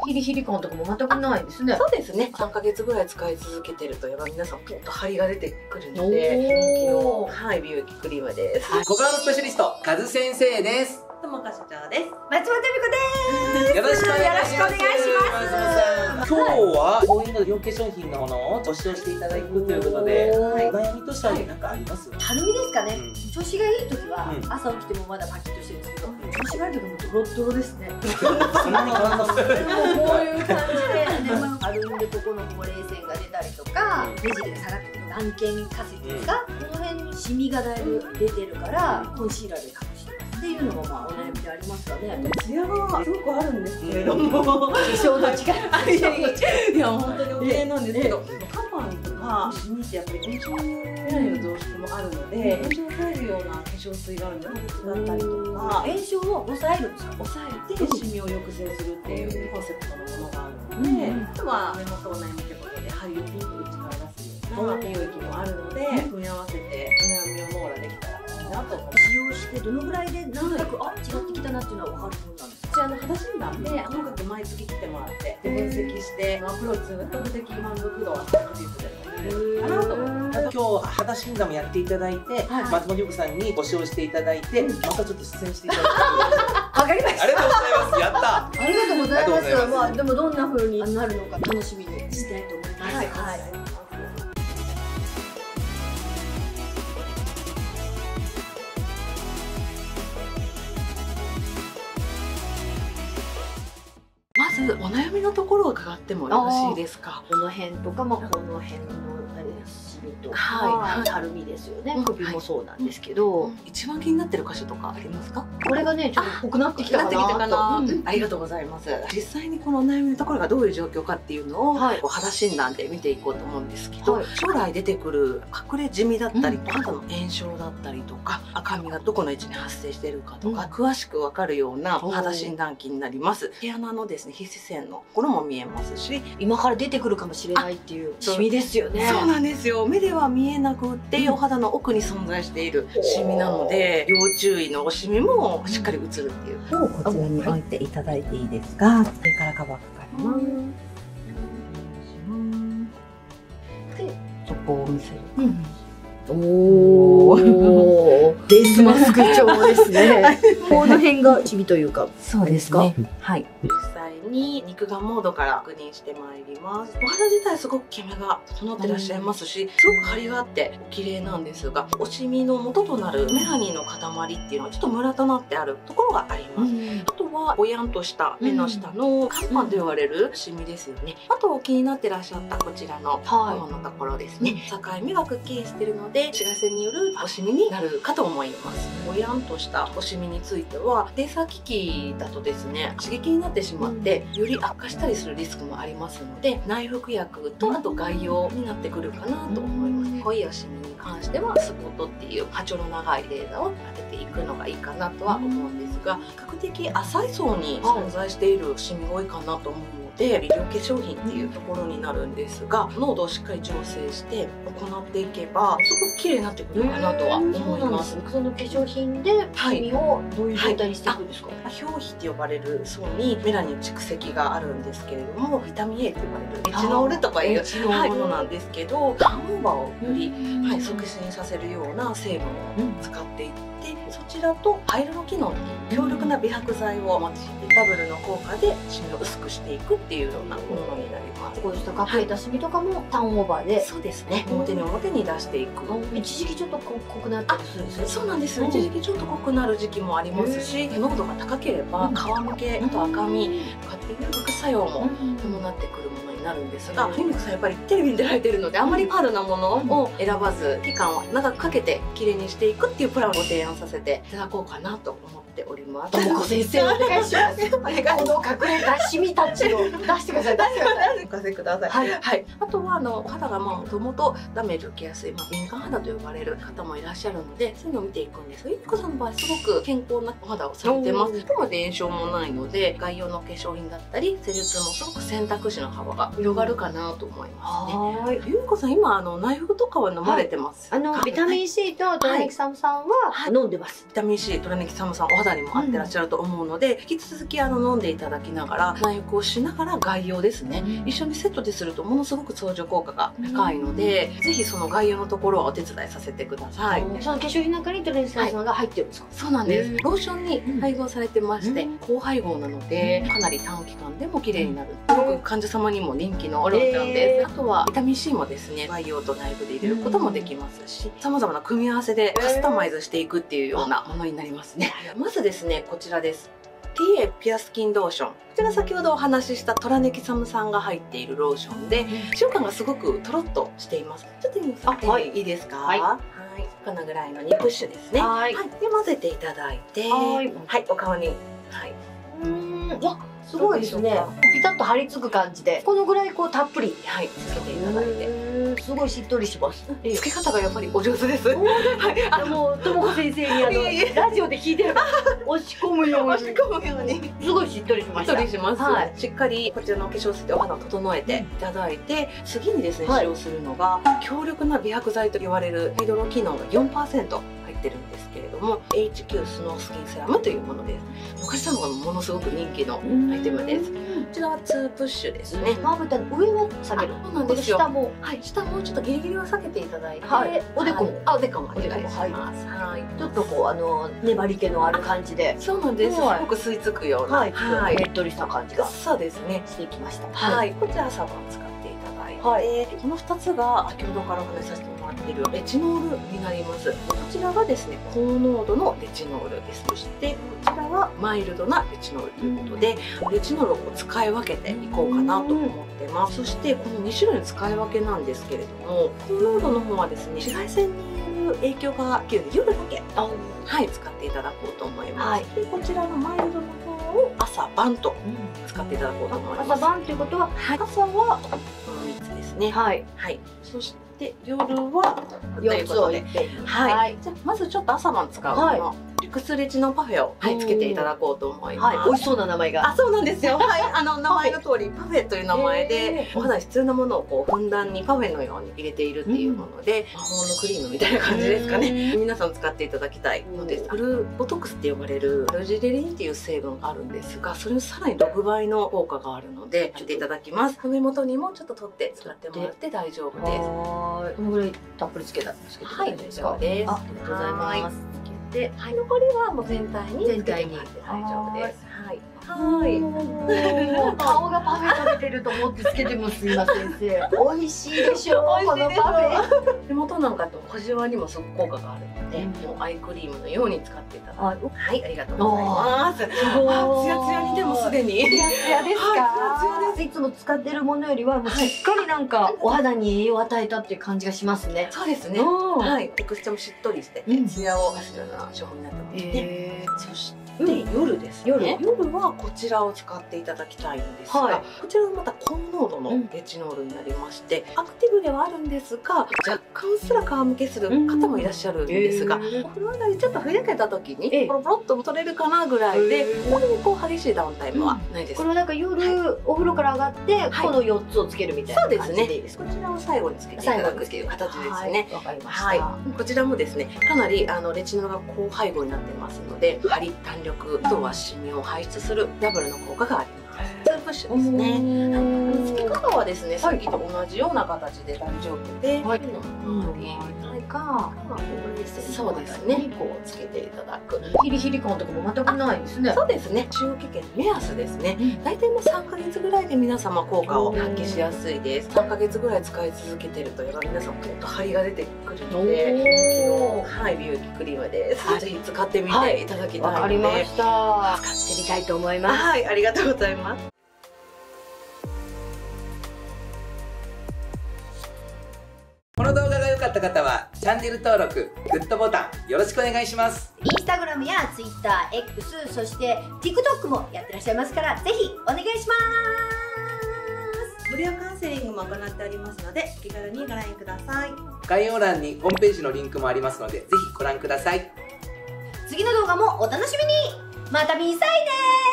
ヒリヒリ感とかも全くないですね。 そうですね。3ヶ月ぐらい使い続けてるとやっぱ皆さんピンと張りが出てくるので人気の、はい、美容液クリームです。 小顔のスペシャリストカズ先生です。 友香社長です。 松本美子です。 よろしくお願いします。 よろしくお願いします。 今日はボーインの美容化粧品のものをご使用していただくということで、お悩みとしては何かあります？ たるみですかね。調子がいい時は朝起きてもまだパキッとしてるんですけど、調子が悪い時もドロッドロですね。 そんなに変わんない。 こういう感じで、たるんでここのほうれい線が出たりとか、目尻が下がってくる眼瞼下垂ですか、この辺にシミがだいぶ出てるからコンシーラーで隠してますっていうのもまあお悩みでありますかね。 ツヤがすごくあるんですけれども、 化粧の力。 いや本当にお綺麗なんですけど、カバンとかシミってやっぱり炎症メラニンの増殖もあるので、炎症を抑えるような化粧水があるので使ったりとか、 炎症を抑えるんですか？ 抑えてシミを抑制するっていうコンセプトのものがあるので、あとは目元お悩みということでハリをピンクに力を出すような美容液もあるので、組み合わせてお悩みを網羅できたらいいなと思います。 使用してどのぐらいでなんとなく違ってきたなっていうのは分かるものなんですか？ 肌診断でとにかく毎月来てもらって分析してアプローチすると的満足度は確実でかなと思います。 今日肌診断もやっていただいて、松本優子さんにご使用していただいて、またちょっと出演していただいて。 わかりました。 ありがとうございます。やった。 ありがとうございます。 ありがとうございます。 まあでもどんな風になるのか楽しみにしたいと思います。はい。 まずお悩みのところを伺ってもよろしいですか？ この辺とか、まあこの辺のシミとか、たるみですよね。首もそうなんですけど、 一番気になってる箇所とかありますか？ これがねちょっと濃くなってきたかなと。 ありがとうございます。実際にこのお悩みのところがどういう状況かっていうのを肌診断で見ていこうと思うんですけど、将来出てくる隠れジミだったり、肌の炎症だったりとか、赤みがどこの位置に発生しているかとか、詳しくわかるような肌診断機になります。毛穴のですね、皮脂腺のところも見えますし、 今から出てくるかもしれないっていうシミですよね。 そうなんですよ。目では見えなくって、お肌の奥に存在しているシミなので、要注意のシミもしっかり映るっていう。 こちらに置いていただいていいですか？それからカバーかかります。で、そこを見せる。 おお、デスマスク調ですね。この辺がシミというか、 そうですね。はい。 実際に肉眼モードから確認してまいります。お肌自体すごくキメが整ってらっしゃいますし、すごく張りがあってお綺麗なんですが、おシミの元となるメラニンの塊っていうのはちょっとムラとなってあるところがあります。あとはぼやんとした目の下の乾板と言われるシミですよね。あと気になってらっしゃったこちらの頬のところですね。境目がくっきりしてるので紫外線によるおシミになるかと思います。ぼやんとしたおシミについてはレーザー機器だとですね、刺激になってしまってより悪化したりするリスクもありますので、内服薬とあと外用になってくるかなと思います。濃いおシミに関してはスポットっていう波長の長いレーザーを当てていくのがいいかなとは思うんですが、比較的浅い層に存在しているシミが多いかなと思うので、美容化粧品っていうところになるんですが、濃度をしっかり調整して行っていけばすごく綺麗になってくるかなとは思います。 その化粧品でシミをどういう状態にしていくんですか？ 表皮って呼ばれる層にメラニン蓄積があるんですけれども、ビタミン A と呼ばれるレチノールとかいうものなんですけど、ターンオーバーをより促進させるような成分を使っていって、そちらとハイルの機能の強力な美白剤を用いてダブルの効果でシミを薄くしていくっていうようなものになります。 こうした隠れたシミとかもターンオーバーで、 そうですね。表に出していく。 一時期ちょっと濃くなったりするんですよ。 そうなんですよ。一時期ちょっと濃くなる時期もありますし、濃度が高ければ皮むけ、あと赤みとかっていう副作用も伴ってくるものになるんですが、ミミコさんやっぱりテレビに出られてるので、あんまりパールなものを選ばず、期間を長くかけて綺麗にしていくっていうプランをご提案させていただこうかなと思っております。 ともこ先生お願いします。この隠れたシミたちを出してください。 お任せください。はい。あとは肌がもともとダメージを受けやすい敏感肌と呼ばれる方もいらっしゃるので、そういうのを見ていくんですが、ゆみこさんの場合すごく健康なお肌をされてます。そこまで炎症もないので、外用の化粧品だったり施術もすごく選択肢の幅が広がるかなと思いますね。ゆみこさん今内服とかは飲まれてます？ ビタミン C とトラネキサム酸は飲んでます。 ビタミン C、トラネキサム酸お肌にも合ってらっしゃると思うので、引き続き飲んでいただきながら内浴をしながら外用ですね、一緒にセットでするとものすごく相乗効果が高いので、ぜひその外用のところはお手伝いさせてください。 その化粧品の中にトレンチ酸が入ってるんですか？ そうなんです。ローションに配合されてまして、高配合なのでかなり短期間でも綺麗になる、すごく患者様にも人気のローションです。あとはビタミン C もですね、外用と内部で入れることもできますし、様々な組み合わせでカスタマイズしていくっていうようなものになりますね。まずですね、こちらです。TA ピュアスキンローション。こちら先ほどお話ししたトラネキサム酸が入っているローションで、使用感がすごくとろっとしています。ちょっと今いいですか？はい。このぐらいの2プッシュですね。はい。で混ぜていただいて、はい、お顔に、はい。 わ、すごいですね。ピタッと張り付く感じで、このぐらいこうたっぷり、 はい、つけていただいて。 すごいしっとりします。 つけ方がやっぱりお上手です。はい。 もうともこ先生にラジオで聞いてる押し込むようにすごいしっとりしました。 しっとりします。しっかりこちらの化粧水でお肌を整えていただいて、次にですね使用するのが強力な美白剤と言われるハイドロ機能が 4% 入ってるんですけれども、 HQ スノースキンセラムというものです。お客様がものすごく人気のアイテムです。こちらは2プッシュですね。 まぶたの上は下げる。そうなんですよ。下も、 はい、下もちょっとギリギリは避けていただいて、 おでこも、 おでこもお願いします。はい。 ちょっとこう粘り気のある感じで、 そうなんです。すごく吸い付くような、 ねっとりした感じが、 そうですね、 してきました。 はい。こちら朝晩使っていただいて、この2つが先ほどからお話しさせてもらっているレチノールになります。こちらがですね高濃度のレチノールです。そしてこちらはマイルドなレチノールということで、レチノールを使い分けていこうかなと思ってます。そしてこの2種類の使い分けなんですけれども、高濃度の方はですね紫外線による影響が大きいので夜だけ使っていただこうと思います。でこちらのマイルドの方を朝晩と使っていただこうと思います。 朝晩ということは、 朝はこの3つですね。はい。そして夜は4つをいっぺんに。はい。じゃあまずちょっと朝晩使うのはリクスレチノパフェをつけていただこうと思います。 美味しそうな名前が。 そうなんですよ。はい。名前の通りパフェという名前で、お肌に必要なものをこうふんだんにパフェのように入れているっていうもので、魔法のクリームみたいな感じですかね。皆さん使っていただきたいのです。ブルーボトックスって呼ばれるアルジレリンっていう成分があるんですが、それのさらに6倍の効果があるのでやっていただきます。目元にもちょっと取って使ってもらって大丈夫です。 このぐらいたっぷりつけたんですけど、 はい、大丈夫です。 ありがとうございます。 で、残りはもう全体につけてもらって大丈夫です。はい。 顔がパフェ食べてると思ってつけてもすいません先生。美味しいでしょこのパフェ。 手元なんかと小じわにもすごく効果があるので、もうアイクリームのように使っていただいて、はい、ありがとうございます。ツヤツヤにでもすでに。 ツヤツヤですか？いつも使ってるものよりはもうしっかりなんかお肌に栄養を与えたっていう感じがしますね。 そうですね。はい。テクスチャーもしっとりしてツヤを出すような商品になってますね。そして夜ですね。夜はこちらを使っていただきたいんですが、こちらはまた高濃度のレチノールになりまして、アクティブではあるんですが、若干うっすら皮むけする方もいらっしゃるんですが、お風呂上がりちょっとふやけた時にポロポロっと取れるかなぐらいで、これにこう激しいダウンタイムはないです。 これはなんか夜お風呂から上がってこの4つをつけるみたいな感じでいいですか？ こちらを最後につけていただくっていう形ですね。 わかりました。 こちらもですね、かなりレチノールが高配合になってますので、張り、弾力、あとはシミを排出するダブルの効果があります。2プッシュですね。つけ方はですね、さっきと同じような形で大丈夫で、そうですね、こうつけていただく。 ヒリヒリ感とかも全くないですね。 そうですね。使用期限目安ですね。大体もう3ヶ月ぐらいで皆様効果を発揮しやすいです。3ヶ月ぐらい使い続けてると皆さんポッと張りが出てくるので、美容液クリームです。ぜひ使ってみていただきたいので。 わかりました。使ってみたいと思います。 はい、ありがとうございます。 この動画が良かった方はチャンネル登録、グッドボタンよろしくお願いします。 インスタグラムやツイッター、X、そして TikTok もやってらっしゃいますから、ぜひお願いします。 無料カウンセリングも行っておりますので、お気軽にご覧ください。 概要欄にホームページのリンクもありますので、ぜひご覧ください。 次の動画もお楽しみに。また見さいねー。